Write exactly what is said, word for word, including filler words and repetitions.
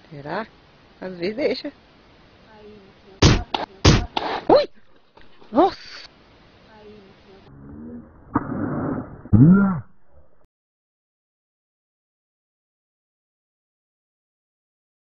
Será? Às vezes deixa. Aí, no final, Ui! Nossa! aí, no final.